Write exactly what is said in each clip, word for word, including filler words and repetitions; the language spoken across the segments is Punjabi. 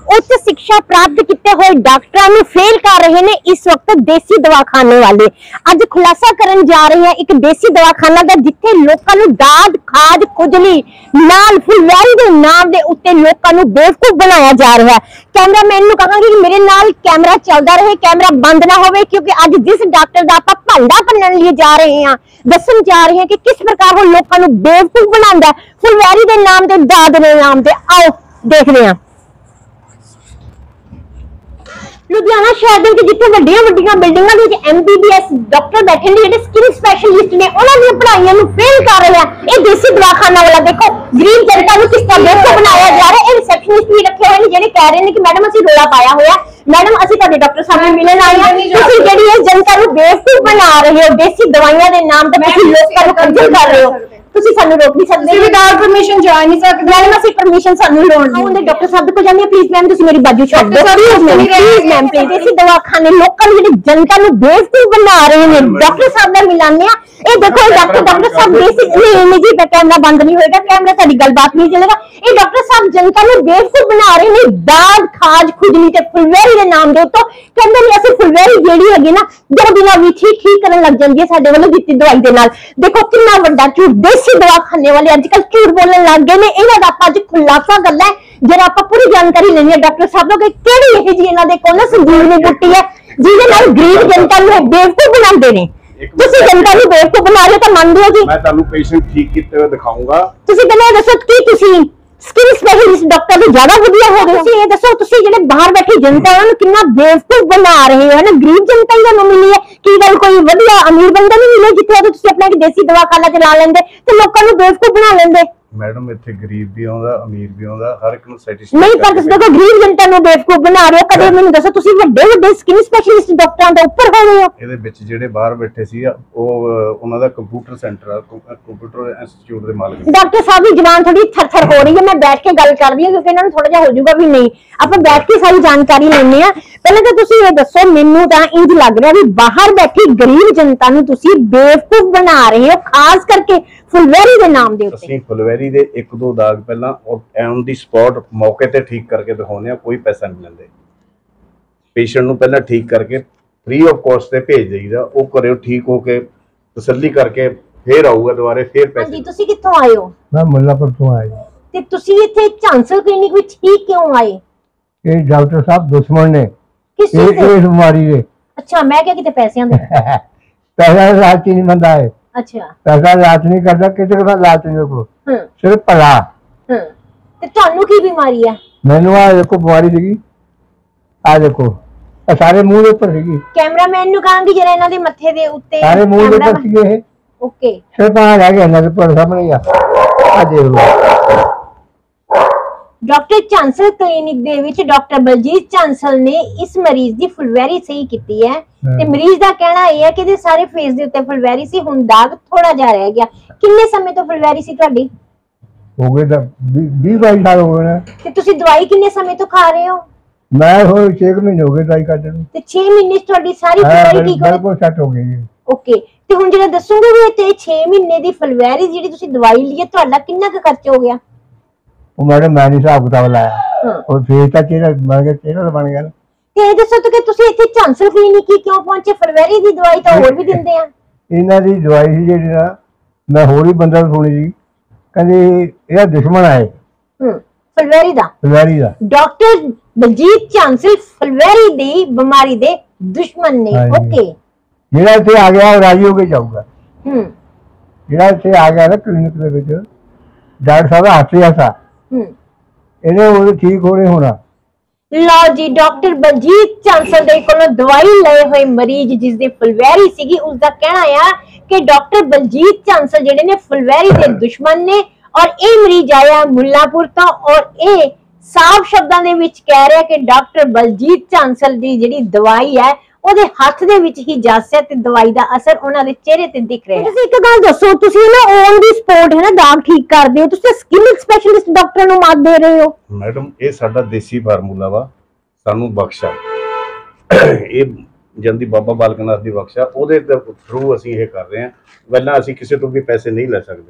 उच्च शिक्षा प्राप्त किए हुए डॉक्टरों को फेल कर रहे हैं इस वक्त देसी दवाखाने वाले। अज खुलासा करन जा रहे हैं एक देसी दवाखाना का जिथे लोगों को दाद खाज खुजली नाल फुलवारी के नाम के उत्ते लोगों को बेवकूफ बनाया जा रहा है। कैमरामैन को कहांगी कि मेरे नाल कैमरा चलता रहे, कैमरा बंद ना हो, क्योंकि अज जिस डॉक्टर का आप भांडा भनन लिए जा रहे हैं, दसन जा रहे हैं कि किस प्रकार वो लोगों को बेवकूफ बनाता है फुलवारी के नाम से, दाद के नाम से। आओ देखते हैं। लुधियाना शहर के जिथे वड्डियां वड्डियां बिल्डिंगां दे विच M B B S doctor बैठे ने, जिहड़े स्किन स्पैशलिस्ट ने, उन्हां दी पढ़ाइयां नूं फेल कर रहे हैं। ये देसी दवाखाना वाला देखो गरीब जनता नूं किस तरह बेवकूफ बनाया जा रहा है। ये रिसेप्शनिस्ट भी रखे हुए ने जिहड़े कह रहे हैं कि मैडम असीं रोला पाया होया, मैडम असीं तुहाडे डॉक्टर साहब नूं मिलन आए हां, तुसीं जिहड़ी इस जनता नूं बेवकूफ बना रहे हो देसी दवाइयां दे नाम ते तुसीं लोकां नूं कंजल कर रहे हो। तुसीं सानू रोक नहीं सकदे, विदाउट परमिशन जा नहीं सकदे। मैडम असीं परमिशन सानू लोड़ नहीं। हुंदे डॉक्टर साहब को जांदे, प्लीज मैम तुसीं मेरी बाजू छड्ड दो, please ma'am, please ma'am, please. देसी दवाखाने लोकां नूं जिहड़ी जनता नूं बेवकूफ बना रहे ने, डॉक्टर साहब नाल मिलाने आ। ए देखो डॉक्टर डॉक्टर साहब देसी नहीं नहीं जी, कैमरा बंद नहीं होएगा, कैमरा साडी गलबात नहीं चलेगा। ए डॉक्टर साहब जनता नूं बेवकूफ बना रहे ने दाद खाज खुजली ते फुलवैरी दे नाम दे उत्तों। कहंदे ने असीं फुलवैरी जेहड़ी हैगी ना दो दिनां विच ही ठीक करन लग जांदी है साडे वल्लों दित्ती दवाई दे नाल। देखो कितना वड्डा झूठ देसी दवाखाने वाले अजकल झूठ बोलने लग गए ने। इन्हां दा आपां अज खुलासा करना है, जरा आपां पूरी जानकारी लेनी है डॉक्टर साहब को कि किहड़ी इह जी इन्हां दे कोल संजीवनी बूटी है जिहदे नाल गरीब जनता नूं बेवकूफ बनाउंदे ने। तुसीं जनता नूं बेवकूफ बना रहे हो तां मंनदे हो जी? मैं तुहानूं पेशेंट ठीक कीते होए दिखाऊंगा। तुसीं कहंदे दसो की तुसीं स्किन स्पेशलिस्ट डॉक्टर तो ज्यादा वधिया हो गए। तुसीं ये दसो तुसीं जिहड़े बाहर बैठी जनता उन्हां नूं कितना बेवकूफ बना रहे हो ना। गरीब जनता ही तुहानूं मिली है की गल कोई वधिया अमीर बंदा नहीं मिले जिथे तुसीं अपना देसी दवाखाना चला लेंदे ते लोकां नूं बेवकूफ बना लेंदे। मैडम इत्थे गरीब भी आउंदा अमीर भी आउंदा, हर एक नूं सैटिस्फाई नहीं, पर तुसीं देखो गरीब जनता नूं बेवकूफ बना रहे हो। कदे मैनूं दसो तुसीं वड्डे वड्डे स्किन स्पेशलिस्ट डॉक्टरां दे ਉੱਪਰ ਹੋ ਗਏ ਹੋ। ਇਹਦੇ ਵਿੱਚ ਜਿਹੜੇ ਬਾਹਰ ਬੈਠੇ ਸੀ ਉਹ ਉਹਨਾਂ ਦਾ ਕੰਪਿਊਟਰ ਸੈਂਟਰ ਆ, ਕੰਪਿਊਟਰ ਇੰਸਟੀਚਿਊਟ ਦੇ ਮਾਲਕ। ਡਾਕਟਰ ਸਾਹਿਬ ਦੀ ਜ਼ੁਬਾਨ ਥੋੜੀ ਥਰਥਰ ਹੋ ਰਹੀ ਹੈ, ਮੈਂ ਬੈਠ ਕੇ ਗੱਲ ਕਰਦੀ ਹਾਂ ਕਿਉਂਕਿ ਇਹਨਾਂ ਨੂੰ ਥੋੜਾ ਜਿਹਾ ਹੋ ਜਾਊਗਾ ਵੀ ਨਹੀਂ ਆਪਾਂ ਬੈਠ ਕੇ ਸਾਰੀ ਜਾਣਕਾਰੀ ਲੈਣੇ ਆ। ਪਹਿਲਾਂ ਤਾਂ ਤੁਸੀਂ ਇਹ ਦੱਸੋ, ਮੈਨੂੰ ਤਾਂ ਇੰਜ ਲੱਗ ਰਿਹਾ ਵੀ ਬਾਹਰ ਬੈਠੀ ਗਰੀਬ ਜਨਤਾ ਨੂੰ ਤੁਸੀਂ ਬੇਵਕੂਫ ਬਣਾ ਰਹੇ ਹੋ, ਖਾਸ ਕਰਕੇ फुलवैरी के नाम दे उत्ते। ਅਸੀਂ ਫੁਲਵੈਰੀ ਦੇ ਇੱਕ ਦੋ ਦਾਗ ਪਹਿਲਾਂ ਔਨ ਦੀ ਸਪੌਟ ਮੌਕੇ ਤੇ ਠੀਕ ਕਰਕੇ ਦਿਖਾਉਂਦੇ ਆ, ਕੋਈ ਪੈਸਾ ਨਹੀਂ ਲੈਂਦੇ। ਪੇਸ਼ੈਂਟ ਨੂੰ ਪਹਿਲਾਂ ਠੀਕ ਕਰਕੇ ਫ੍ਰੀ ਆਫ ਕਾਸਟ ਤੇ ਭੇਜ ਦੇਈਦਾ, ਉਹ ਕਰਿਓ ਠੀਕ ਹੋ ਕੇ ਤਸੱਲੀ ਕਰਕੇ ਫੇਰ ਆਊਗਾ ਦੁਬਾਰੇ ਫੇਰ ਪੈਸੇ। ਹਾਂਜੀ ਤੁਸੀਂ ਕਿੱਥੋਂ ਆਏ ਹੋ? ਮੈਂ ਮੁੱਲਾਪੁਰ ਤੋਂ ਆਇਆ। ਤੇ ਤੁਸੀਂ ਇੱਥੇ ਚਾਂਸਲ ਕਲੀਨਿਕ ਵਿੱਚ ਹੀ ਕਿਉਂ ਆਏ? ਇਹ ਡਾਕਟਰ ਸਾਹਿਬ ਦੁਸ਼ਮਣ ਨੇ ਕਿਸ ਚੀਜ਼ ਦੇ? ਇਸ ਬਿਮਾਰੀ ਦੇ। ਅੱਛਾ, ਮੈਂ ਕਿਹਾ ਕਿਤੇ ਪੈਸਿਆਂ ਦੇ। ਪੈਸਾ ਰਾਤ ਨਹੀਂ ਬੰਦਾ ਹੈ। अच्छा पैसा लाच नहीं करता, किसी का लाच नहीं को सिर्फ भला। ते ਤੁਹਾਨੂੰ ਕੀ ਬਿਮਾਰੀ ਹੈ? ਮੈਨੂੰ ਆ ਦੇਖੋ ਬਿਮਾਰੀ ਸੀਗੀ, ਆ ਦੇਖੋ ਇਹ ਸਾਰੇ ਮੂੰਹ ਦੇ ਉੱਪਰ ਸੀਗੀ। ਕੈਮਰਾਮੈਨ ਨੂੰ ਕਹਾਂਗੀ ਜਰਾ ਇਹਨਾਂ ਦੇ ਮੱਥੇ ਦੇ ਉੱਤੇ ਸਾਰੇ ਮੂੰਹ ਦੇ ਉੱਪਰ ਸੀਗੇ ਇਹ। ਓਕੇ ਸਿਰਫ ਆ ਰਹਿ ਗਿਆ ਇਹਨਾਂ ਦੇ ਉੱਪਰ ਸਾਹਮਣੇ ਆ ਆ ਦੇਖ ਲਓ। डॉक्टर चांसल क्लिनिक दे विच डॉक्टर बलजीत चांसल ने इस मरीज दी फुलवैरी सही कीती है ते मरीज दा कहना ये है कि दे सारे फेस दे उत्ते फुलवैरी सी, हुण दाग थोड़ा जा रह गया। किन्ने समय तो फुलवैरी सी तुहाडी? हो गए दा बीस बाईस साल हो गए ने। ते तुसी दवाई किन्ने समय तो खा रहे हो? मैं हो छह महीने हो गए दवाई खाते नूं। ते छह महीने तुहाडी सारी फुलवैरी ठीक हो बिल्कुल सेट हो गई है। ओके ते हुण जेड़ा दसोगे भी ते छह महीने दी फुलवैरी जेडी तुसी दवाई ली है तुहाडा किन्ना क खर्च हो गया? ਉਹ ਮੈਡਮ ਮੈਂ ਨਹੀਂ ਹਿਸਾਬ ਕਿਤਾਬ ਲਾਇਆ, ਉਹ ਫੇਸ ਤਾਂ ਚਿਹਰਾ ਬਣ ਗਿਆ, ਚਿਹਰਾ ਬਣ ਗਿਆ। ਤੇ ਇਹ ਦੱਸੋ ਕਿ ਤੁਸੀਂ ਇੱਥੇ ਚਾਂਸਲ ਕਲੀਨਿਕ ਹੀ ਕਿਉਂ ਪਹੁੰਚੇ? ਫੁਲਵੈਰੀ ਦੀ ਦਵਾਈ ਤਾਂ ਹੋਰ ਵੀ ਦਿੰਦੇ ਆ। ਇਹਨਾਂ ਦੀ ਦਵਾਈ ਸੀ ਜਿਹੜੀ ਨਾ ਮੈਂ ਹੋਰ ਵੀ ਬੰਦਾ ਸੁਣੀ ਸੀ, ਕਹਿੰਦੇ ਇਹਦਾ ਦੁਸ਼ਮਣ ਆਏ। ਹੂੰ ਫੁਲਵੈਰੀ ਦਾ ਫੁਲਵੈਰੀ ਦਾ ਡਾਕਟਰ ਬਲਜੀਤ ਚਾਂਸਲ ਫੁਲਵੈਰੀ ਦੀ ਬਿਮਾਰੀ ਦੇ ਦੁਸ਼ਮਣ ਨੇ। ਓਕੇ ਜਿਹੜਾ ਇੱਥੇ ਆ ਗਿਆ ਉਹ ਰਾਜੀ ਹੋ ਕੇ ਜਾਊਗਾ। ਹੂੰ ਜਿਹੜਾ ਇੱਥੇ ਆ ਗਿਆ ਨਾ ਕਲੀਨਿਕ ਦੇ ਵਿੱਚ ਡਾਕਟਰ ਸਾਹਿਬ ਹੱਥ ਹੱਥਾ ਇਹਨੇ ਉਹ ਠੀਕ ਹੋਣੇ ਹੋਣਾ। ਲਓ ਜੀ ਡਾਕਟਰ ਬਲਜੀਤ ਚਾਂਸਲ ਦੇ ਕੋਲੋਂ ਦਵਾਈ ਲਏ ਹੋਏ ਮਰੀਜ਼ ਜਿਸ ਦੀ ਫੁਲਵੈਰੀ ਸੀਗੀ ਉਸ ਦਾ ਕਹਿਣਾ ਆ ਕਿ ਡਾਕਟਰ ਬਲਜੀਤ ਚਾਂਸਲ ਜਿਹੜੇ ਨੇ ਫੁਲਵੈਰੀ ਦੇ ਦੁਸ਼ਮਣ ਨੇ ਔਰ ਇਹ ਮਰੀਜ਼ ਆਇਆ ਮੁੱਲਾਪੁਰ ਤੋਂ ਔਰ ਇਹ ਸਾਫ਼ ਸ਼ਬਦਾਂ ਦੇ ਵਿੱਚ ਕਹਿ ਰਿਹਾ ਕਿ ਡਾਕਟਰ ਬਲਜੀਤ ਚਾਂਸਲ ਦੀ ਜਿਹੜੀ ਦਵਾਈ ਹੈ ਉਹਦੇ ਹੱਥ ਦੇ ਵਿੱਚ ਹੀ ਜਾਸਿਆ ਤੇ ਦਵਾਈ ਦਾ ਅਸਰ ਉਹਨਾਂ ਦੇ ਚਿਹਰੇ ਤੇ ਦਿਖ ਰਿਹਾ ਹੈ। ਤੁਸੀਂ ਇੱਕ ਗੱਲ ਦੱਸੋ, ਤੁਸੀਂ ਨਾ ਔਨ ਦੀ ਸਪੌਟ ਹੈ ਨਾ ਦਾਗ ਠੀਕ ਕਰਦੇ ਹੋ, ਤੁਸੀਂ ਸਕਿਨ ਸਪੈਸ਼ਲਿਸਟ ਡਾਕਟਰ ਨੂੰ ਮਾਤ ਦੇ ਰਹੇ ਹੋ? ਮੈਡਮ ਇਹ ਸਾਡਾ ਦੇਸੀ ਫਾਰਮੂਲਾ ਵਾ, ਸਾਨੂੰ ਬਖਸ਼ਾ ਇਹ ਜੰਦੀ ਬਾਬਾ ਬਾਲਕਨਾਥ ਦੀ ਬਖਸ਼ਾ ਉਹਦੇ ਥਰੂ ਅਸੀਂ ਇਹ ਕਰ ਰਹੇ ਹਾਂ। ਪਹਿਲਾਂ ਅਸੀਂ ਕਿਸੇ ਤੋਂ ਵੀ ਪੈਸੇ ਨਹੀਂ ਲੈ ਸਕਦੇ।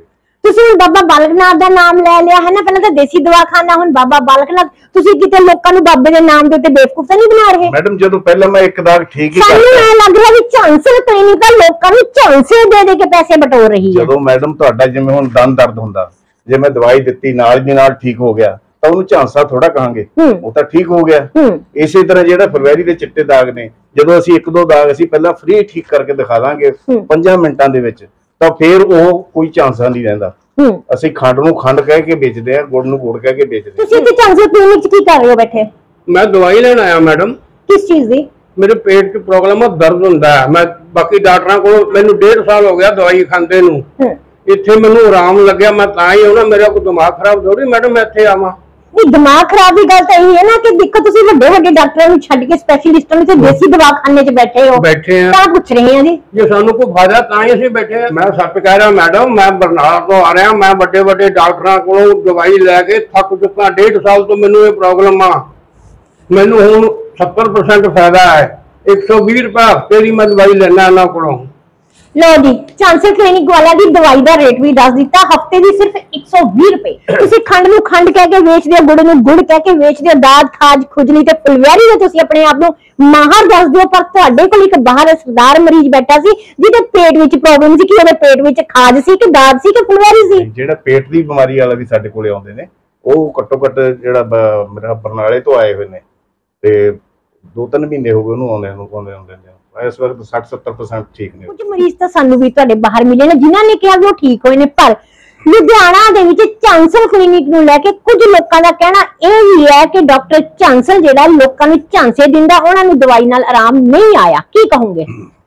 ਤੁਸੀਂ ਹੁਣ ਬਾਬਾ ਬਾਲਕ ਨਾਥ ਦਾ ਨਾਮ ਲੈ ਲਿਆ ਹੈ ਨਾ, ਪਹਿਲਾਂ ਤਾਂ ਦੇਸੀ ਦਵਾਖਾਨਾ, ਹੁਣ ਬਾਬਾ ਬਾਲਕ ਨਾਥ। ਤੁਸੀਂ ਕਿਤੇ ਲੋਕਾਂ ਨੂੰ ਬਾਬੇ ਦੇ ਨਾਮ ਦੇ ਉੱਤੇ ਬੇਵਕੂਫ ਤਾਂ ਨਹੀਂ ਬਣਾ ਰਹੇ? ਮੈਡਮ ਜਦੋਂ ਪਹਿਲਾਂ ਮੈਂ ਇੱਕ ਦਾਗ ਠੀਕ ਹੀ ਸਾਨੂੰ ਐ ਲੱਗ ਰਿਹਾ ਵੀ ਝਾਂਸੇ ਕਲੀਨਿਕ ਤਾਂ ਲੋਕਾਂ ਨੂੰ ਝਾਂਸੇ ਦੇ ਦੇ ਕੇ ਪੈਸੇ ਬਟੋਰ ਰਹੀ ਹੈ। ਜਦੋਂ ਮੈਡਮ ਤੁਹਾਡਾ ਜਿਵੇਂ ਹੁਣ ਦੰਦ ਦਰਦ ਹੁੰਦਾ, ਜੇ ਮੈਂ ਦਵਾਈ ਦਿੱਤੀ ਨਾਲ ਦੀ ਨਾਲ ਠੀਕ ਹੋ ਗਿਆ ਤਾਂ ਉਹਨੂੰ ਝਾਂਸਾ ਥੋੜਾ ਕਹਾਂਗੇ, ਉਹ ਤਾਂ ਠੀਕ ਹੋ ਗਿਆ। ਇਸੇ ਤਰ੍ਹਾਂ ਜਿਹੜਾ ਫੁਲਵੈਰੀ ਦੇ ਚਿੱਟੇ ਦਾਗ ਨੇ, ਜਦੋਂ ਅਸੀਂ ਇੱਕ ਦੋ ਦਾਗ ਅਸੀਂ ਪਹਿਲਾਂ ਫ੍ਰੀ ਠੀਕ ਕਰਕੇ ਦਿਖਾ ਦਾਂਗੇ ਪੰਜਾਂ ਮਿੰਟਾਂ ਦੇ ਵਿੱਚ, ਤਾਂ ਫਿਰ ਉਹ ਕੋਈ ਝਾਂਸਾ ਨਹੀਂ ਰਹਿੰਦਾ। ਅਸੀਂ ਖੰਡ ਨੂੰ ਖੰਡ ਕਹਿ ਕੇ ਵੇਚਦੇ ਆ, ਗੁੜ ਨੂੰ ਗੁੜ ਕਹਿ ਕੇ ਵੇਚਦੇ ਆ। ਤੁਸੀਂ ਇੱਥੇ ਝਾਂਸੇ ਕਲੀਨਿਕ 'ਚ ਕੀ ਕਰ ਰਹੇ ਹੋ ਬੈਠੇ? ਮੈਂ ਦਵਾਈ ਲੈਣ ਆਇਆ ਮੈਡਮ। ਕਿਸ ਚੀਜ਼ ਦੀ? ਮੇਰੇ ਪੇਟ 'ਚ ਪ੍ਰੋਬਲਮ ਆ, ਦਰਦ ਹੁੰਦਾ ਹੈ। ਮੈਂ ਬਾਕੀ ਡਾਕਟਰਾਂ ਕੋਲ, ਮੈਨੂੰ ਡੇਢ ਸਾਲ ਹੋ ਗਿਆ ਦਵਾਈ ਖਾਂਦੇ ਨੂੰ, ਇੱਥੇ ਮੈਨੂੰ ਆਰਾਮ ਲੱਗਿਆ, ਮੈਂ ਤਾਂ ਹੀ ਆਉਣਾ। ਮੇਰਾ ਕੋਈ ਦਿਮਾਗ ਖਰਾਬ ਥੋੜੀ ਮੈਡਮ ਮੈਂ ਇੱਥੇ ਆਵਾਂ। ਨਹੀਂ, ਦਿਮਾਗ ਖਰਾਬ ਦੀ ਗੱਲ ਤਾਂ ਇਹ ਹੈ ਨਾ ਕਿ ਦੇਖੋ ਤੁਸੀਂ ਵੱਡੇ ਵੱਡੇ ਡਾਕਟਰਾਂ ਨੂੰ ਛੱਡ ਕੇ ਸਪੈਸ਼ਲਿਸਟਾਂ ਨੂੰ ਤੇ ਦੇਸੀ ਦਵਾਖਾਨੇ 'ਚ ਬੈਠੇ ਹੋ। ਬੈਠੇ ਆ ਤਾਂ ਪੁੱਛ ਰਹੇ ਹਾਂ ਜੀ, ਜੇ ਸਾਨੂੰ ਕੋਈ ਫਾਇਦਾ ਤਾਂ ਹੀ ਅਸੀਂ ਬੈਠੇ ਆ। ਮੈਂ ਸੱਚ ਕਹਿ ਰਿਹਾ ਮੈਡਮ, ਮੈਂ ਬਰਨਾਲਾ ਤੋਂ ਆ ਰਿਹਾ। ਮੈਂ ਵੱਡੇ ਵੱਡੇ ਡਾਕਟਰਾਂ ਕੋਲੋਂ ਦਵਾਈ ਲੈ ਕੇ ਥੱਕ ਚੁੱਕਾ। ਡੇਢ ਸਾਲ ਤੋਂ ਮੈਨੂੰ ਇਹ ਪ੍ਰੋਬਲਮ ਆ। ਮੈਨੂੰ ਹੁਣ ਸੱਤਰ ਪਰਸੈਂਟ ਫਾਇਦਾ ਹੈ। ਇੱਕ ਸੌ ਵੀਹ ਰੁਪਏ ਹਫ਼ਤੇ ਦੀ ਮੈਂ ਦਵਾਈ ਲੈਣਾ ਇਹਨਾਂ ਕੋਲੋਂ। ਲੋ ਜੀ, ਝਾਂਸੇ ਕਲੀਨਿਕ ਵਾਲਾ ਦੀ ਦਵਾਈ ਦਾ ਰੇਟ ਵੀ ਦੱਸ ਦਿੱਤਾ, ਹਫਤੇ ਦੀ ਸਿਰਫ ਇੱਕ ਸੌ ਵੀਹ ਰੁਪਏ। ਤੁਸੀਂ ਖੰਡ ਨੂੰ ਖੰਡ ਕਹਿ ਕੇ ਵੇਚਦੇ ਹੋ, ਗੁੜ ਨੂੰ ਗੁੜ ਕਹਿ ਕੇ ਵੇਚਦੇ ਹੋ, ਦਾਦ ਖਾਜ ਖੁਜਲੀ ਤੇ ਫੁਲਵੈਰੀ ਦੇ ਤੁਸੀਂ ਆਪਣੇ ਆਪ ਨੂੰ ਮਾਹਰ ਦੱਸਦੇ ਹੋ, ਪਰ ਤੁਹਾਡੇ ਕੋਲ ਇੱਕ ਬਾਹਰ ਸਰਦਾਰ ਮਰੀਜ਼ ਬੈਠਾ ਸੀ ਜਿਹਦੇ ਪੇਟ ਵਿੱਚ ਪ੍ਰੋਬਲਮ ਸੀ। ਕਿ ਉਹਦੇ ਪੇਟ ਵਿੱਚ ਖਾਜ ਸੀ ਕਿ ਦਾਦ ਸੀ ਕਿ ਫੁਲਵੈਰੀ ਸੀ? ਜਿਹੜਾ ਪੇਟ ਦੀ ਬਿਮਾਰੀ ਵਾਲਾ ਵੀ ਸਾਡੇ ਕੋਲੇ ਆਉਂਦੇ ਨੇ, ਉਹ ਘੱਟੋ ਘੱਟ ਜਿਹੜਾ ਮੇਰਾ ਬਰਨਾਲੇ ਤੋਂ ਆਏ ਹੋਏ ਨੇ, ਤੇ ਦੋ ਤਿੰਨ ਮਹੀਨੇ ਹੋ ਗਏ ਉਹਨੂੰ ਆਉਂਦੇ ਨੂੰ ਆਉਂਦੇ ਆਉਂਦੇ ਇਸ ਵਕਤ ਸੱਠ ਸੱਤਰ ਪਰਸੈਂਟ ਠੀਕ ਨੇ। ਕੁਝ ਮਰੀਜ਼ ਤਾਂ ਸਾਨੂੰ ਵੀ ਤੁਹਾਡੇ ਬਾਹਰ ਮਿਲੇ ਨੇ ਜਿਨ੍ਹਾਂ ਨੇ ਕਿਹਾ ਵੀ ਉਹ ਠੀਕ ਹੋਏ ਨੇ, ਪਰ ਲੁਧਿਆਣਾ ਦੇ ਵਿੱਚ ਝਾਂਸਲ ਕਲੀਨਿਕ ਨੂੰ ਲੈ ਕੇ ਕੁਝ ਲੋਕਾਂ ਦਾ ਕਹਿਣਾ ਇਹ ਵੀ ਹੈ ਕਿ ਡਾਕਟਰ ਝਾਂਸਲ ਜਿਹੜਾ ਲੋਕਾਂ ਨੂੰ ਝਾਂਸੇ ਦਿੰਦਾ, ਉਹਨਾਂ ਨੂੰ ਦਵਾਈ ਨਾਲ ਆਰਾਮ ਨਹੀਂ ਆਇਆ। ਕੀ ਕਹੋਗੇ?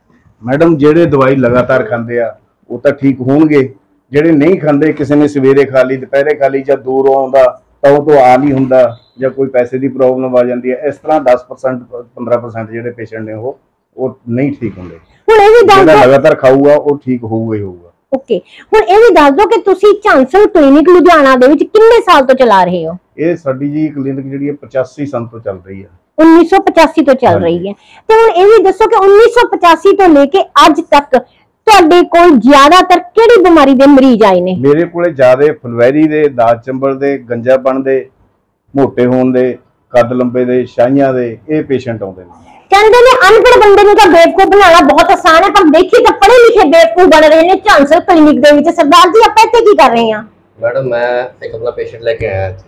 ਮੈਡਮ, ਜਿਹੜੇ ਦਵਾਈ ਲਗਾਤਾਰ ਖਾਂਦੇ ਆ ਉਹ ਤਾਂ ਠੀਕ ਹੋਣਗੇ, ਜਿਹੜੇ ਨਹੀਂ ਖਾਂਦੇ, ਕਿਸੇ ਨੇ ਸਵੇਰੇ ਖਾ ਲਈ, ਦੁਪਹਿਰੇ ਖਾ ਲਈ, ਜਾਂ ਦੂਰੋਂ ਆਉਂਦਾ ਤਾਂ ਉਹ ਤੋਂ ਆ ਨਹੀਂ ਹੁੰਦਾ, ਜਾਂ ਕੋਈ ਪੈਸੇ ਦੀ ਪ੍ਰੋਬਲਮ ਆ ਜਾਂਦੀ ਹੈ, ਇਸ ਤਰ੍ਹਾਂ ਦਸ ਪਰਸੈਂਟ ਪੰਦਰਾਂ ਪਰਸੈਂਟ ਜਿਹੜੇ ਪੇਸ਼ੈਂਟ ਨੇ ਉਹ ਉਹ ਨਹੀਂ ਠੀਕ ਹੁੰਦੇ। ਹੁਣ ਇਹ ਵੀ ਦੱਸ ਜਿਹੜਾ ਲਗਾਤਾਰ ਖਾਊਗਾ ਉਹ ਠੀਕ ਹੋਊਗਾ ਹੀ ਹੋਊਗਾ। ਓਕੇ, ਹੁਣ ਇਹ ਵੀ ਦੱਸ ਦਿਓ ਕਿ ਤੁਸੀਂ ਝਾਂਸਲ ਕਲੀਨਿਕ ਲੁਧਿਆਣਾ ਦੇ ਵਿੱਚ ਕਿੰਨੇ ਸਾਲ ਤੋਂ ਚਲਾ ਰਹੇ ਹੋ? ਇਹ ਸਾਡੀ ਜੀ ਕਲੀਨਿਕ ਜਿਹੜੀ ਹੈ ਪਚਾਸੀ ਸਾਲ ਤੋਂ ਚੱਲ ਰਹੀ ਹੈ। ਉੱਨੀ ਸੌ ਪਚਾਸੀ ਤੋਂ ਚੱਲ ਰਹੀ ਹੈ। ਤੇ ਹੁਣ ਇਹ ਵੀ ਦੱਸੋ ਕਿ ਉੱਨੀ ਸੌ ਪਚਾਸੀ ਤੋਂ ਲੈ ਕੇ ਅੱਜ ਤੱਕ ਤੁਹਾਡੇ ਕੋਲ ਜ਼ਿਆਦਾਤਰ ਕਿਹੜੀ ਬਿਮਾਰੀ ਦੇ ਮਰੀਜ਼ ਆਏ ਨੇ? ਮੇਰੇ ਕੋਲੇ ਜ਼ਿਆਦਾ ਫੁਲਵੈਰੀ ਦੇ, ਦਾਦ ਚੰਬਲ ਦੇ, ਗੰਜਾਪਣ ਦੇ, ਮੋਟੇ ਹੋਣ ਦੇ, ਕੱਦ ਲੰਬੇ ਦੇ, ਸ਼ਾਹੀਆਂ ਦੇ, ਇਹ ਪੇਸ਼ੈਂਟ ਆਉਂਦੇ ਨੇ। ਕਹਿੰਦੇ ਨੇ ਅਨਪੜ੍ਹ ਬੰਦੇ ਨੂੰ ਤਾਂ ਬੇਵਕੂਫ ਬਣਾਉਣਾ ਬਹੁਤ ਆਸਾਨ ਹੈ, ਪਰ ਦੇਖੀ ਤਾਂ ਪੜ੍ਹੇ ਲਿਖੇ ਬੇਵਕੂਫ ਬਣ ਰਹੇ ਨੇ ਝਾਂਸਲ ਕਲੀਨਿਕ ਦੇ ਵਿੱਚ। ਸਰਦਾਰ ਜੀ, ਆਪਾਂ ਇੱਥੇ ਕੀ ਕਰ ਰਹੇ ਹਾਂ? ਮੈਡਮ, ਮੈਂ ਇੱਕ ਆਪਣਾ ਪੇਸ਼ੈਂਟ ਲੈ ਕੇ ਆਇਆ ਇੱਥੇ,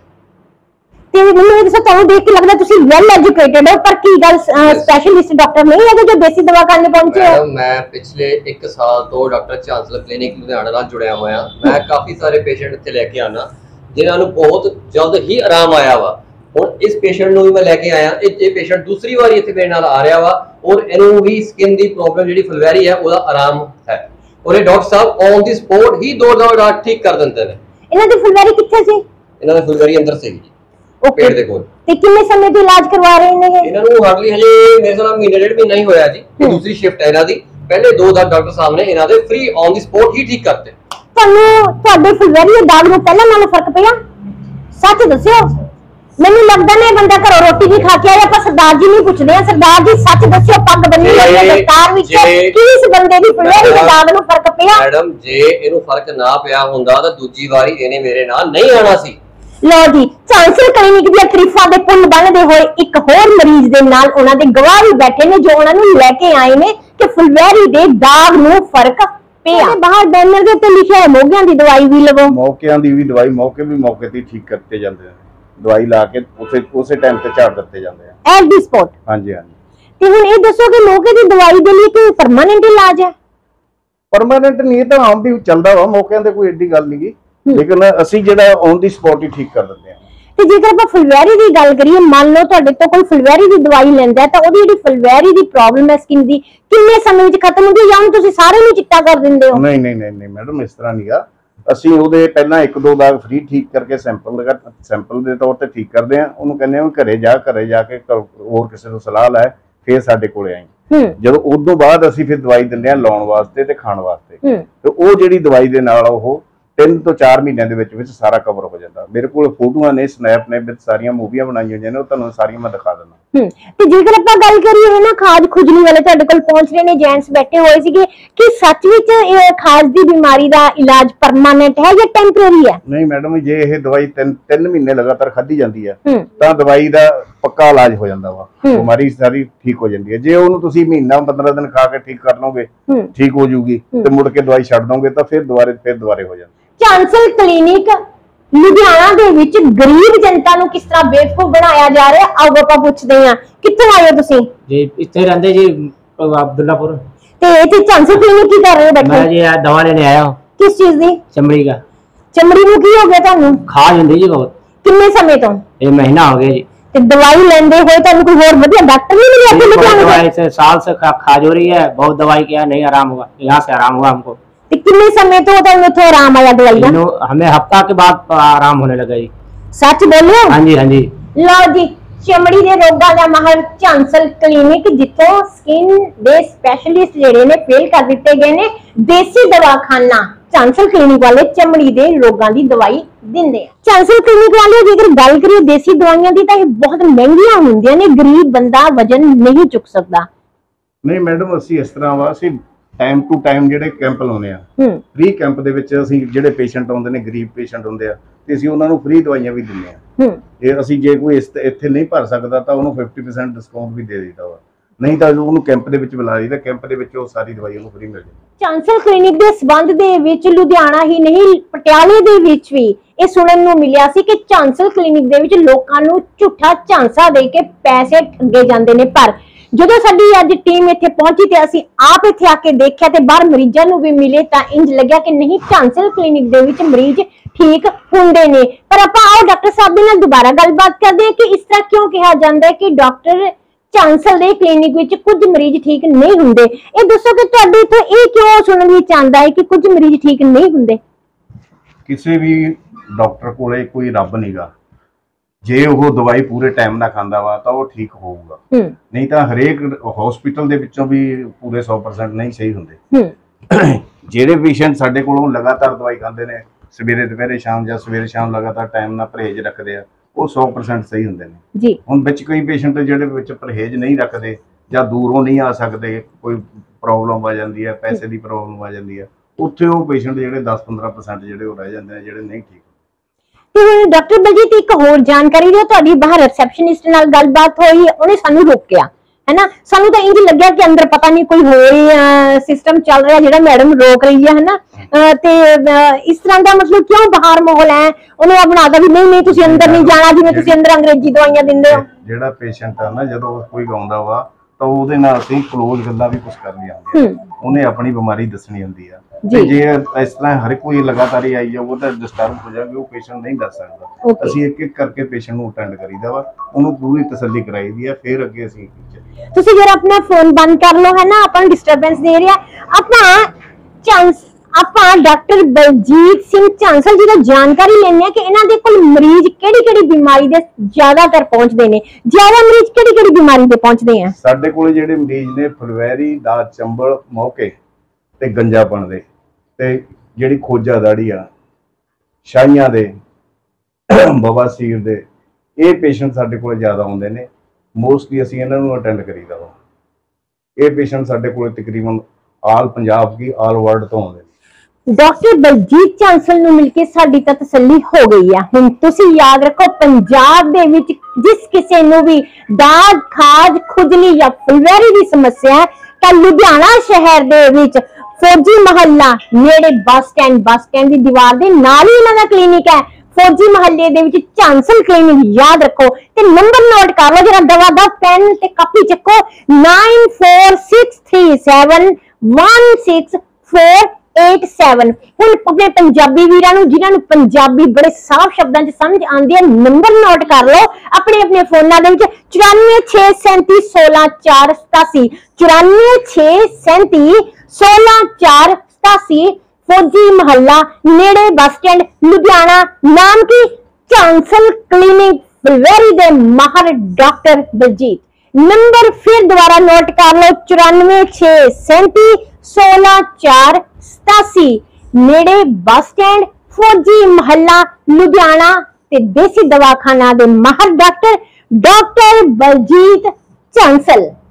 ਤੇ ਮੈਨੂੰ ਇਹ ਦੱਸੋ, ਤੁਹਾਨੂੰ ਦੇਖ ਕੇ ਲੱਗਦਾ ਤੁਸੀਂ ਵੈਲ ਐਜੂਕੇਟਡ ਹੋ, ਪਰ ਕੀ ਗੱਲ ਸਪੈਸ਼ਲਿਸਟ ਡਾਕਟਰ ਨਹੀਂ ਹੈਗੇ ਜੋ ਦੇਸੀ ਦਵਾਖਾਨੇ ਪਹੁੰਚੇ ਹੋ? ਮੈਡਮ, ਮੈਂ ਪਿਛਲੇ ਇੱਕ ਸਾਲ ਤੋਂ ਡਾਕਟਰ ਝਾਂਸਲ ਕਲੀਨਿਕ ਲੁਧਿਆਣਾ ਨਾਲ ਜੁੜਿਆ ਹੋਇਆ। ਮੈਂ ਕਾਫੀ ਸਾਰੇ ਪੇਸ਼ੈਂਟ ਇੱਥੇ ਲੈ ਕੇ ਆਣਾ ਜਿਨ੍ਹਾਂ ਨੂੰ ਬਹੁਤ ਜਲਦ ਹੀ ਆਰਾਮ ਆਇਆ ਵਾ। ਹੁਣ ਇਸ ਪੇਸ਼ੈਂਟ ਨੂੰ ਵੀ ਮੈਂ ਲੈ ਕੇ ਆਇਆ। ਇਹ ਪੇਸ਼ੈਂਟ ਦੂਸਰੀ ਵਾਰੀ ਇੱਥੇ ਮੇਰੇ ਨਾਲ ਆ ਰਿਹਾ ਵਾ, ਔਰ ਇਹਨੂੰ ਵੀ ਸਕਿਨ ਦੀ ਪ੍ਰੋਬਲਮ ਜਿਹੜੀ ਫੁਲਵੈਰੀ ਹੈ ਉਹਦਾ ਆਰਾਮ ਹੈ, ਔਰ ਇਹ ਡਾਕਟਰ ਸਾਹਿਬ ਔਨ ਦੀ ਸਪੋਟ ਹੀ ਦੋ ਦੋ ਰਾਤ ਠੀਕ ਕਰ ਦਿੰਦੇ ਨੇ। ਇਹਨਾਂ ਦੀ ਫੁਲਵੈਰੀ ਕਿੱਥੇ ਸੀ? ਇਹਨਾਂ ਦੀ ਫੁਲਵੈਰੀ ਅੰਦਰ ਸੀਗੀ ਜੀ, ਪੇਟ ਦੇ ਕੋਲ। ਤੇ ਕਿੰਨੇ ਸਮੇਂ ਤੋਂ ਇਲਾਜ ਕਰਵਾ ਰਹੇ ਨੇ ਇਹ? ਇਹਨਾਂ ਨੂੰ ਹਾਰਡਲੀ ਹਜੇ ਮੇਰੇ ਨਾਲ ਮਹੀਨੇ ਡੇਢ ਮਹੀਨਾ ਹੀ ਹੋਇਆ ਜੀ। ਇਹ ਦੂਸਰੀ ਸ਼ਿਫਟ ਹੈ ਇਹਨਾਂ ਦੀ। ਪਹਿਲੇ ਦੋ ਦਾ ਡਾਕਟਰ ਸਾਹਿਬ ਨੇ ਇਹਨਾਂ ਦੇ ਫ੍ਰੀ ਔਨ ਦੀ ਸਪੋਟ ਹੀ ਠੀਕ ਕਰਤੇ। ਤੁਹਾਨੂੰ ਤੁਹਾਡੇ ਫੁਲਵੈਰੀ ਦੇ ਦਾਗ ਨੂੰ ਪਹਿਲਾਂ ਨਾਲੋਂ ਫਰਕ ਪਿਆ? ਸੱਚ ਦੱਸਿਓ। ਮੈਨੂੰ ਲੱਗਦਾ ਨੇ ਬੰਦਾ ਘਰੋਂ ਰੋਟੀ ਨਹੀਂ ਖਾ ਕੇ ਆਇਆ। ਆਪਾਂ ਸਰਦਾਰ ਜੀ ਨੂੰ ਪੁੱਛਦੇ ਆ। ਸਰਦਾਰ ਜੀ, ਸੱਚ ਦੱਸਿਓ, ਪੱਗ ਬੰਨੀ ਹੋਈ ਹੈ ਦਸਤਾਰ ਵਿੱਚ, ਕੀ ਇਸ ਬੰਦੇ ਦੀ ਫੁਲਵੈਰੀ ਦੇ ਦਾਗ ਨੂੰ ਫਰਕ ਪਿਆ? ਮੈਡਮ, ਜੇ ਇਹਨੂੰ ਫਰਕ ਨਾ ਪਿਆ ਹੁੰਦਾ ਤਾਂ ਦੂਜੀ ਵਾਰੀ ਇਹਨੇ ਮੇਰੇ ਨਾਲ ਨਹੀਂ ਆਣਾ ਸੀ। ਲੋ ਜੀ, ਝਾਂਸਲ ਕਲੀਨਿਕ ਦੀਆਂ ਤਾਰੀਫਾਂ ਦੇ ਪੁੰਨ ਬੰਨਦੇ ਹੋਏ ਇੱਕ ਹੋਰ ਮਰੀਜ਼ ਦੇ ਨਾਲ ਉਹਨਾਂ ਦੇ ਗਵਾਹ ਵੀ ਬੈਠੇ ਨੇ ਜੋ ਉਹਨਾਂ ਨੂੰ ਲੈ ਕੇ ਆਏ ਨੇ ਕਿ ਫੁਲਵੈਰੀ ਦੇ ਦਾਗ ਨੂੰ ਫਰਕ ਪਿਆ। ਬਾਹਰ ਬੈਨਰ ਦੇ ਉੱਤੇ ਲਿਖਿਆ ਹੈ ਮੋਗਿਆਂ ਦੀ ਦਵਾਈ ਵੀ ਲਵੋ। ਮੌਕਿਆਂ ਦੀ ਵੀ ਦਵਾਈ, ਮੌਕੇ ਵੀ ਮੌਕੇ ਤੇ ਠੀਕ ਕਰਤੇ ਜਾਂਦੇ ਨੇ। ਦਵਾਈ ਲਾ ਕੇ ਉਸੇ ਉਸੇ ਟਾਈਮ ਤੇ ਝਾੜ ਦਿੱਤੇ ਜਾਂਦੇ ਆ, ਐਟ ਦੀ ਸਪੌਟ। ਹਾਂਜੀ ਹਾਂਜੀ। ਤੇ ਹੁਣ ਇਹ ਦੱਸੋ ਕਿ ਮੌਕੇ ਦੀ ਦਵਾਈ ਦੇ ਲਈ ਕੋਈ ਪਰਮਾਨੈਂਟ ਇਲਾਜ ਹੈ? ਪਰਮਾਨੈਂਟ ਨਹੀਂ, ਇਹ ਤਾਂ ਆਮ ਵੀ ਚੱਲਦਾ ਵਾ, ਮੌਕਿਆਂ ਤੇ ਕੋਈ ਏਡੀ ਗੱਲ ਨਹੀਂਗੀ, ਲੇਕਿਨ ਅਸੀਂ ਜਿਹੜਾ ਔਨ ਦੀ ਸਪੌਟ ਹੀ ਠੀਕ ਕਰ ਦਿੰਦੇ ਆ। ਤੇ ਜੇਕਰ ਆਪਾਂ ਫੁਲਵੈਰੀ ਦੀ ਗੱਲ ਕਰੀਏ, ਮੰਨ ਲਓ ਤੁਹਾਡੇ ਤੋਂ ਕੋਈ ਫੁਲਵੈਰੀ ਦੀ ਦਵਾਈ ਲੈਂਦਾ ਤਾਂ ਉਹਦੀ ਜਿਹੜੀ ਫੁਲਵੈਰੀ ਦੀ ਪ੍ਰੋਬਲਮ ਹੈ ਸਕਿਨ ਦੀ, ਕਿੰਨੇ ਸਮੇਂ ਵਿੱਚ ਖਤਮ ਹੁੰਦੀ ਹੈ, ਜਾਂ ਤੁਸੀਂ ਸਾਰੇ ਨੂੰ ਚਿੱਟਾ ਕਰ ਦਿੰਦੇ ਹੋ? ਨਹੀਂ ਨਹੀਂ ਨਹੀਂ ਮੈਡਮ, ਇਸ ਤਰ੍ਹਾਂ ਨਹੀਂਗਾ। ਅਸੀਂ ਉਹਦੇ ਪਹਿਲਾਂ ਇੱਕ ਦੋ ਦਾਗ ਫ੍ਰੀ ਠੀਕ ਕਰਕੇ ਸੈਂਪਲ ਲਗਾ ਸੈਂਪਲ ਦੇ ਤੌਰ ਤੇ ਠੀਕ ਕਰਦੇ ਆ। ਉਹਨੂੰ ਕਹਿੰਦੇ ਆ ਘਰੇ ਜਾ ਘਰੇ ਜਾ ਕੇ ਹੋਰ ਕਿਸੇ ਤੋਂ ਸਲਾਹ ਲੈ, ਫਿਰ ਸਾਡੇ ਕੋਲੇ ਆਈ। ਜਦੋਂ ਉਸ ਤੋਂ ਬਾਅਦ ਅਸੀਂ ਫਿਰ ਦਵਾਈ ਦਿੰਦੇ ਆ ਲਾਉਣ ਵਾਸਤੇ ਤੇ ਖਾਣ ਵਾਸਤੇ। ਤੇ ਉਹ ਜਿਹੜੀ ਦਵਾਈ ਦੇ ਨਾਲ ਉਹ ਤਿੰਨ ਤੋਂ ਚਾਰ ਮਹੀਨਿਆਂ ਦੇ ਵਿੱਚ ਵਿੱਚ ਸਾਰਾ ਕਵਰ ਹੋ ਜਾਂਦਾ। ਮੇਰੇ ਕੋਲ ਫੋਟੋਆਂ ਨੇ, ਸਨੈਪ ਨੇ, ਵਿੱਚ ਸਾਰੀਆਂ ਮੂਵੀਆਂ ਬਣਾਈਆਂ ਹੋਈਆਂ ਨੇ, ਉਹ ਤੁਹਾਨੂੰ ਸਾਰੀਆਂ ਮੈਂ ਦਿਖਾ ਦਿੰਦਾ। ਹੂੰ ਤੇ ਜੇਕਰ ਆਪਾਂ ਗੱਲ ਕਰੀਏ ਨਾ ਖਾਜ ਖੁਜਲੀ ਵਾਲੇ ਤੁਹਾਡੇ ਕੋਲ ਪਹੁੰਚ ਰਹੇ ਨੇ ਜੈਂਟਸ ਬੈਠੇ ਹੋਏ ਸੀਗੇ, ਕਿ ਸੱਚ ਵਿੱਚ ਇਹ ਖਾਜ ਦੀ ਬਿਮਾਰੀ ਦਾ ਇਲਾਜ ਪਰਮਾਨੈਂਟ ਹੈ ਜਾਂ ਟੈਂਪਰੇਰੀ ਹੈ? ਨਹੀਂ ਮੈਡਮ, ਜੇ ਇਹ ਦਵਾਈ ਤਿੰਨ ਤਿੰਨ ਮਹੀਨੇ ਲਗਾਤਾਰ ਖਾਧੀ ਜਾਂਦੀ ਹੈ ਤਾਂ ਦਵਾਈ ਦਾ ਪੱਕਾ ਇਲਾਜ ਹੋ ਜਾਂਦਾ ਵਾ, ਬਿਮਾਰੀ ਸਾਰੀ ਠੀਕ ਹੋ ਜਾਂਦੀ ਹੈ। ਜੇ ਉਹਨੂੰ ਤੁਸੀਂ ਮਹੀਨਾ ਪੰਦਰਾਂ ਦਿਨ ਖਾ ਕੇ ਠੀਕ ਕਰ ਲਓਗੇ, ਠੀਕ ਹੋ ਜੂਗੀ, ਤੇ ਮੁੜ ਕੇ ਦਵਾਈ ਛੱਡ ਦੋਗੇ ਤਾਂ ਫਿਰ ਦੁਬਾਰੇ ਫਿਰ ਦੁਬਾਰੇ ਹੋ ਜਾਂਦੀ। ਚਾਂਸਲ ਕਲੀਨਿਕ ਲੁਧਿਆਣਾ ਦੇ ਵਿੱਚ ਗਰੀਬ ਜਨਤਾ ਨੂੰ ਕਿਸ ਤਰ੍ਹਾਂ ਬੇਵਕੂਫ ਬਣਾਇਆ ਜਾ ਰਿਹਾ, ਆਓ ਆਪਾਂ ਪੁੱਛਦੇ ਹਾਂ। ਕਿੱਥੋਂ ਆਏ ਹੋ ਤੁਸੀਂ? ਜੀ ਇੱਥੇ ਰਹਿੰਦੇ ਜੀ अब्दुल्लापुर। ਤੇ ਇੱਥੇ ਚਾਂਸਲ ਕਲੀਨਿਕ ਕੀ ਕਰ ਰਹੇ ਹੋ ਬੈਠੇ? मैं जी दवा लेने आया हूँ। किस चीज ਦੀ? चमड़ी का। ਚਮੜੀ ਨੂੰ ਕੀ ਹੋ ਗਿਆ ਤੁਹਾਨੂੰ? खाज होंदी जी बहुत। ਕਿੰਨੇ ਸਮੇਂ ਤੋਂ? ये महीना हो गया जी। ਤੇ ਦਵਾਈ ਲੈਂਦੇ ਹੋਏ ਤੁਹਾਨੂੰ ਕੋਈ ਹੋਰ ਵਧੀਆ ਡਾਕਟਰ ਨਹੀਂ ਮਿਲਿਆ ਇੱਥੇ ਲੁਧਿਆਣੇ दवाई से साल से खाज हो रही है, बहुत दवाई किया नहीं आराम हुआ, यहाँ से आराम हुआ हमको। ਤੇ ਕਿੰਨੇ ਸਮੇਂ ਤੋਂ ਤੁਹਾਨੂੰ ਇੱਥੇ ਆਰਾਮ ਆਇਆ ਦਵਾਈ ਦਾ? हमें हफ्ता के बाद आराम होने लगा जी। ਸੱਚ ਬੋਲਿਓ? हाँ जी हाँ जी। ਲਓ ਜੀ, ਚਮੜੀ ਦੇ ਰੋਗਾਂ ਦਾ ਮਾਹਰ ਚਾਂਸਲ ਕਲੀਨਿਕ, ਜਿੱਥੋਂ ਸਕਿਨ ਦੇ ਸਪੈਸ਼ਲਿਸਟ ਜਿਹੜੇ ਨੇ ਫੇਲ ਕਰ ਦਿੱਤੇ ਗਏ ਨੇ, ਦੇਸੀ ਦਵਾਖਾਨਾ ਚਾਂਸਲ ਕਲੀਨਿਕ ਵਾਲੇ ਚਮੜੀ ਦੇ ਰੋਗਾਂ ਦੀ ਦਵਾਈ ਦਿੰਦੇ ਆ। ਚਾਂਸਲ ਕਲੀਨਿਕ ਵਾਲੇ ਜੇਕਰ ਗੱਲ ਕਰੀਏ ਦੇਸੀ ਦਵਾਈਆਂ ਦੀ ਤਾਂ ਇਹ ਬਹੁਤ ਮਹਿੰਗੀਆਂ ਹੁੰਦੀਆਂ ਨੇ, ਗਰੀਬ ਬੰਦਾ ਵਜਨ ਨਹੀਂ ਚੁੱਕ ਸਕਦਾ। ਨਹੀਂ ਮੈਡਮ, ਅਸੀਂ ਇਸ ਤਰ੍ਹਾਂ ਵਾ, ਅਸੀਂ ਟਾਈਮ ਟੂ ਟਾਈਮ ਜਿਹੜੇ ਕੈਂਪ ਲਾਉਨੇ ਆ, ਫ੍ਰੀ ਕੈਂਪ ਦੇ ਵਿੱਚ ਅਸੀਂ ਜਿਹੜੇ ਪੇਸ਼ੈਂਟ ਆਉਂਦੇ ਨੇ, ਗਰੀਬ ਪੇਸ਼ੈਂਟ ਹੁੰਦੇ ਆ, ਤੇ ਅਸੀਂ ਉਹਨਾਂ ਨੂੰ ਫ੍ਰੀ ਦਵਾਈਆਂ ਵੀ ਦਿੰਦੇ ਆ। ਜੇ ਅਸੀਂ ਜੇ ਕੋਈ ਇੱਥੇ ਨਹੀਂ ਭਰ ਸਕਦਾ ਤਾਂ ਉਹਨੂੰ ਫਿਫਟੀ ਪਰਸੈਂਟ ਡਿਸਕਾਊਂਟ ਵੀ ਦੇ ਦਿੱਤਾ ਵਾ, ਨਹੀਂ ਤਾਂ ਉਹਨੂੰ ਕੈਂਪ ਦੇ ਵਿੱਚ ਬੁਲਾ ਲਈਦਾ, ਕੈਂਪ ਦੇ ਵਿੱਚ ਉਹ ਸਾਰੀ ਦਵਾਈ ਉਹਨੂੰ ਫ੍ਰੀ ਮਿਲ ਜਾਂਦੀ। ਚਾਂਸਲ ਕਲੀਨਿਕ ਦੇ ਸਬੰਧ ਦੇ ਵਿੱਚ ਲੁਧਿਆਣਾ ਹੀ ਨਹੀਂ, ਪਟਿਆਲੇ ਦੇ ਵਿੱਚ ਵੀ ਇਹ ਸੁਣਨ ਨੂੰ ਮਿਲਿਆ ਸੀ ਕਿ ਚਾਂਸਲ ਕਲੀਨਿਕ ਦੇ ਵਿੱਚ ਲੋਕਾਂ ਨੂੰ ਝੂਠਾ ਝਾਂਸਾ ਦੇ ਕੇ ਪੈਸੇ ਠੱਗੇ ਜਾਂਦੇ ਨੇ। ਪਰ ਜਦੋਂ ਸਾਡੀ ਅੱਜ ਟੀਮ ਇੱਥੇ ਪਹੁੰਚੀ ਤੇ ਅਸੀਂ ਆਪ ਇੱਥੇ ਆ ਕੇ ਦੇਖਿਆ ਤੇ ਬਾਹਰ ਮਰੀਜ਼ਾਂ ਨੂੰ ਵੀ ਮਿਲੇ ਤਾਂ ਇੰਜ ਲੱਗਿਆ ਕਿ ਨਹੀਂ, ਚਾਂਸਲ ਕਲੀਨਿਕ ਦੇ ਵਿੱਚ ਮਰੀਜ਼ ਠੀਕ ਹੁੰਦੇ ਨੇ। ਪਰ ਆਪਾਂ ਆਓ ਡਾਕਟਰ ਸਾਹਿਬ ਦੇ ਨਾਲ ਦੁਬਾਰਾ ਗੱਲਬਾਤ ਕਰਦੇ ਹਾਂ ਕਿ ਇਸ ਤਰ੍ਹਾਂ ਕਿਉਂ ਕਿਹਾ ਜਾਂਦਾ ਹੈ ਕਿ ਡਾਕਟਰ ਚਾਂਸਲ ਦੇ ਕਲੀਨਿਕ ਵਿੱਚ ਕੁਝ ਮਰੀਜ਼ ਠੀਕ ਨਹੀਂ ਹੁੰਦੇ। ਇਹ ਦੱਸੋ ਕਿ ਤੁਹਾਡੇ ਇੱਥੇ ਇਹ ਕਿਉਂ ਸੁਣਨ ਵਿੱਚ ਆਉਂਦਾ ਹੈ ਕਿ ਕੁਝ ਮਰੀਜ਼ ਠੀਕ ਨਹੀਂ ਹੁੰਦੇ? ਕਿਸੇ ਵੀ ਡਾਕਟਰ ਕੋਲੇ ਕੋਈ ਰੱਬ ਨਹੀਂਗਾ, ਜੇ ਉਹ ਦਵਾਈ ਪੂਰੇ ਟਾਈਮ ਨਾਲ ਖਾਂਦਾ ਵਾ ਤਾਂ ਉਹ ਠੀਕ ਹੋਊਗਾ, ਨਹੀਂ ਤਾਂ ਹਰੇਕ ਹਸਪੀਟਲ ਦੇ ਵਿੱਚੋਂ ਵੀ ਪੂਰੇ ਸੌ ਪਰਸੈਂਟ ਨਹੀਂ ਸਹੀ ਹੁੰਦੇ। ਜਿਹੜੇ ਪੇਸ਼ੈਂਟ ਸਾਡੇ ਕੋਲੋਂ ਲਗਾਤਾਰ ਦਵਾਈ ਖਾਂਦੇ ਨੇ, ਸਵੇਰੇ ਦੁਪਹਿਰੇ ਸ਼ਾਮ ਜਾਂ ਸਵੇਰੇ ਸ਼ਾਮ ਲਗਾਤਾਰ ਟਾਈਮ ਨਾਲ ਪਰਹੇਜ਼ ਰੱਖਦੇ ਆ, ਉਹ ਸੌ ਪਰਸੈਂਟ ਸਹੀ ਹੁੰਦੇ ਨੇ ਜੀ। ਹੁਣ ਵਿੱਚ ਕੋਈ ਪੇਸ਼ੈਂਟ ਜਿਹੜੇ ਵਿੱਚ ਪਰਹੇਜ਼ ਨਹੀਂ ਰੱਖਦੇ ਜਾਂ ਦੂਰੋਂ ਨਹੀਂ ਆ ਸਕਦੇ, ਕੋਈ ਪ੍ਰੋਬਲਮ ਆ ਜਾਂਦੀ ਹੈ, ਪੈਸੇ ਦੀ ਪ੍ਰੋਬਲਮ ਆ ਜਾਂਦੀ ਹੈ, ਉੱਥੇ ਉਹ ਪੇਸ਼ੈਂਟ ਜਿਹੜੇ ਦਸ ਪੰਦਰਾਂ ਪਰਸੈਂਟ ਜਿਹੜੇ ਉਹ ਰਹਿ ਜਾਂਦੇ ਨੇ, ਜਿਹੜੇ ਨਹੀਂ ਠੀਕ। ਤੇ ਡਾਕਟਰ ਬਲਜੀਤ, ਇੱਕ ਹੋਰ ਜਾਣਕਾਰੀ ਦਿਓ, ਤੁਹਾਡੀ ਬਾਹਰ ਰਿਸੈਪਸ਼ਨਿਸਟ ਨਾਲ ਗੱਲਬਾਤ ਹੋਈ, ਉਹਨੇ ਸਾਨੂੰ ਰੋਕਿਆ है ना, ਸਾਨੂੰ ਤਾਂ ਇੰਜ ਲੱਗਿਆ ਕਿ ਅੰਦਰ ਪਤਾ ਨਹੀਂ ਕੋਈ ਹੋਰ ਹੀ ਸਿਸਟਮ ਚੱਲ ਰਿਹਾ ਜਿਹੜਾ ਮੈਡਮ ਰੋਕ ਰਹੀ ਹੈ, है ना। ਤੇ ਇਸ ਤਰ੍ਹਾਂ ਦਾ ਮਤਲਬ ਕਿਉਂ ਬਾਹਰ ਮਾਹੌਲ ਹੈ, ਉਹਨੂੰ ਆ ਬਣਾਦਾ ਵੀ ਨਹੀਂ ਨਹੀਂ ਤੁਸੀਂ ਅੰਦਰ ਨਹੀਂ ਜਾਣਾ, ਜਿਵੇਂ ਤੁਸੀਂ ਅੰਦਰ ਅੰਗਰੇਜ਼ੀ ਦਵਾਈਆਂ ਦਿੰਦੇ ਹੋ। ਜਿਹੜਾ ਪੇਸ਼ੈਂਟ ਆ ਨਾ, ਜਦੋਂ ਕੋਈ ਆਉਂਦਾ ਵਾ ਤਾਂ ਉਹਦੇ ਨਾਲ ਅਸੀਂ ਕਲੋਜ਼ ਗੱਲਾਂ ਵੀ ਕੁਝ ਕਰਨੀਆਂ ਹੁੰਦੀਆਂ, ਉਹਨੇ ਆਪਣੀ ਬਿਮਾਰੀ ਦੱਸਣੀ ਹੁੰਦੀ ਆ। ਤੇ ਜੇ ਇਸ ਤਰ੍ਹਾਂ ਹਰ ਕੋਈ ਲਗਾਤਾਰ ਹੀ ਆਈ ਜਾਊਗਾ ਤਾਂ ਡਿਸਟਰਬ ਹੋ ਜਾਊਗਾ, ਉਹ ਪੇਸ਼ੈਂਟ ਨਹੀਂ ਦੱਸ ਸਕਦਾ। ਅਸੀਂ ਇੱਕ ਇੱਕ ਕਰਕੇ ਪੇਸ਼ੈਂਟ ਨੂੰ ਅਟੈਂਡ ਕਰੀਦਾ ਵਾ, ਉਹਨੂੰ ਪੂਰੀ ਤਸੱਲੀ ਕਰਾਈਦੀ ਆ, ਫਿਰ ਅੱਗੇ ਅਸੀਂ ਚੱਲੀਏ। ਤੁਸੀਂ ਜਰਾ ਆਪਣਾ ਫੋਨ ਬੰਦ ਕਰ ਲਓ, है ना, ਆਪਾਂ ਨੂੰ ਡਿਸਟਰਬੈਂਸ ਦੇ ਰਿਹਾ। ਆਪਾਂ ਚਾਂਸ ਆਪਾਂ ਡਾਕਟਰ ਬਲਜੀਤ ਸਿੰਘ ਚਾਂਸਲ ਜੀ ਦਾ ਜਾਣਕਾਰੀ ਲੈਣੇ ਆ ਕਿ ਇਹਨਾਂ ਦੇ ਕੋਲ ਮਰੀਜ਼ ਕਿਹੜੀ ਕਿਹੜੀ ਬਿਮਾਰੀ ਦੇ ਜ਼ਿਆਦਾਤਰ ਪਹੁੰਚਦੇ ਨੇ, ਜ਼ਿਆਦਾ ਮਰੀਜ਼ ਕਿਹੜੀ ਕਿਹੜੀ ਬਿਮਾਰੀ ਦੇ ਪਹੁੰਚਦੇ ਆ? ਸਾਡੇ ਕੋਲ ਜਿਹੜੇ ਮਰੀਜ਼ ਨੇ ਫੁਲਵੈਰੀ ਦਾ, ਚੰਬਲ, ਮੌਕੇ ਤੇ ਗੰਜਾਪਣ ਦੇ, ਤੇ ਜਿਹੜੀ ਖੋਜਾ ਦਾੜੀ ਆ, ਸ਼ਾਈਆਂ ਦੇ, ਬਵਾਸੀਰ ਦੇ, ਇਹ ਪੇਸ਼ੈਂਟ ਸਾਡੇ ਕੋਲ ਜ਼ਿਆਦਾ ਆਉਂਦੇ ਨੇ। ਮੋਸਟਲੀ ਅਸੀਂ ਇਹਨਾਂ ਨੂੰ ਅਟੈਂਡ ਕਰੀਦਾ ਵਾ। ਇਹ ਪੇਸ਼ੈਂਟ ਸਾਡੇ ਕੋਲ ਤਕਰੀਬਨ ਆਲ ਪੰਜਾਬ ਦੀ, ਆਲ ਵਰਲਡ ਤੋਂ ਆਉਂਦੇ ਨੇ। ਡਾਕਟਰ ਬਲਜੀਤ ਚਾਂਸਲ ਨੂੰ ਮਿਲ ਕੇ ਸਾਡੀ ਤਾਂ ਤਸੱਲੀ ਹੋ ਗਈ ਆ। ਹੁਣ ਤੁਸੀਂ ਯਾਦ ਰੱਖੋ, ਪੰਜਾਬ ਦੇ ਵਿੱਚ ਜਿਸ ਕਿਸੇ ਨੂੰ ਵੀ ਦਾਦ, ਖਾਜ, ਖੁਜਲੀ ਜਾਂ ਫੁਲਵੈਰੀ ਦੀ ਸਮੱਸਿਆ ਹੈ ਤਾਂ ਲੁਧਿਆਣਾ ਸ਼ਹਿਰ ਦੇ ਵਿੱਚ ਫੌਜੀ ਮਹੱਲਾ ਨੇੜੇ ਬੱਸ ਸਟੈਂਡ ਬੱਸ ਸਟੈਂਡ ਦੀ ਦੀਵਾਰ ਦੇ ਨਾਲ ਹੀ ਇਹਨਾਂ ਦਾ ਕਲੀਨਿਕ ਹੈ। ਫੌਜੀ ਮਹੱਲੇ ਦੇ ਵਿੱਚ ਚਾਂਸਲ ਕਲੀਨਿਕ, ਯਾਦ ਰੱਖੋ ਤੇ ਨੰਬਰ ਨੋਟ ਕਰ ਲਓ ਜਰਾ, ਦਵਾ ਦਾ ਪੈਨ ਤੇ ਕਾਪੀ ਚੱਕੋ, nine four six three seven one six four eight seven. ਹੁਣ ਆਪਣੇ ਪੰਜਾਬੀ ਵੀਰਾਂ ਨੂੰ ਜਿਨ੍ਹਾਂ ਨੂੰ ਪੰਜਾਬੀ ਬੜੇ ਸਾਫ਼ ਸ਼ਬਦਾਂ 'ਚ ਸਮਝ ਆਉਂਦੀ ਹੈ, ਨੰਬਰ ਨੋਟ ਕਰ ਲਓ ਆਪਣੇ ਆਪਣੇ ਫੋਨਾਂ ਦੇ ਵਿੱਚ, ਚੁਰਾਨਵੇਂ ਛੇ ਸੈਂਤੀ ਸੋਲਾਂ ਚਾਰ ਸਤਾਸੀ, ਚੁਰਾਨਵੇਂ ਛੇ ਸੈਂਤੀ ਸੋਲਾਂ ਚਾਰ ਸਤਾਸੀ। ਫੌਜੀ ਮਹੱਲਾ ਨੇੜੇ ਬੱਸ ਸਟੈਂਡ ਲੁਧਿਆਣਾ। ਨਾਮ ਕੀ? ਚਾਂਸਲ ਕਲੀਨਿਕ, ਫੁਲਵੈਰੀ ਦੇ ਮਾਹਰ ਡਾਕਟਰ ਬਲਜੀਤ। ਨੰਬਰ ਫਿਰ ਦੁਬਾਰਾ ਨੋਟ ਕਰ ਲਓ, ਚੁਰਾਨਵੇਂ ਛੇ ਸੈਂਤੀ ਸੋਲਾਂ ਚਾਰ ਸਤਾਸੀ, ਨੇੜੇ ਬੱਸ ਸਟੈਂਡ फौजी महला लुधियाना ते देसी दवाखाना दे माहर डॉक्टर डॉक्टर बलजीत चांसल।